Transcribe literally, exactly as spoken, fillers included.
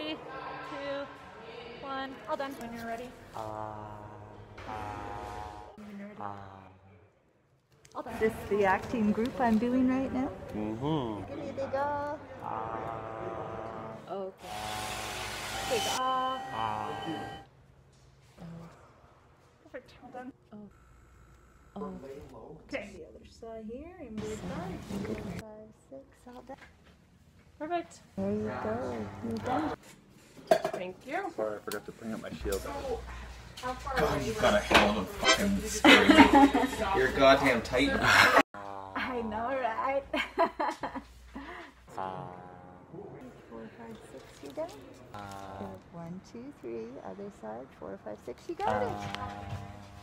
Three, two, one. All done. When you're ready. Uh, uh, When you're ready. uh. All done. Is this the acting group I'm doing right now? Mm-hmm. Give me a big ah. Uh, Okay. Big ah. uh. Perfect. All done. Oh. Oh. Okay. The other side here, and we're done. Five, six, all done. Perfect. There you go. You're done. Thank you. Sorry, I forgot to bring up my shield. How far God, you've got a hell of a fucking screen. You're a goddamn titan. I know, right? Uh, Four, five, six, you done? uh, One, two, three, other side, four, five, six, you got it. uh,